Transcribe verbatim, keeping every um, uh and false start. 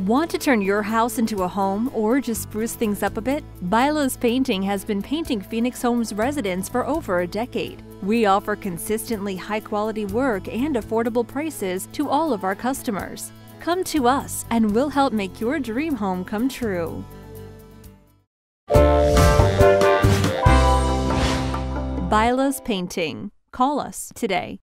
Want to turn your house into a home or just spruce things up a bit? Bilas Painting has been painting Phoenix Homes residents for over a decade. We offer consistently high-quality work and affordable prices to all of our customers. Come to us and we'll help make your dream home come true. Bilas Painting. Call us today.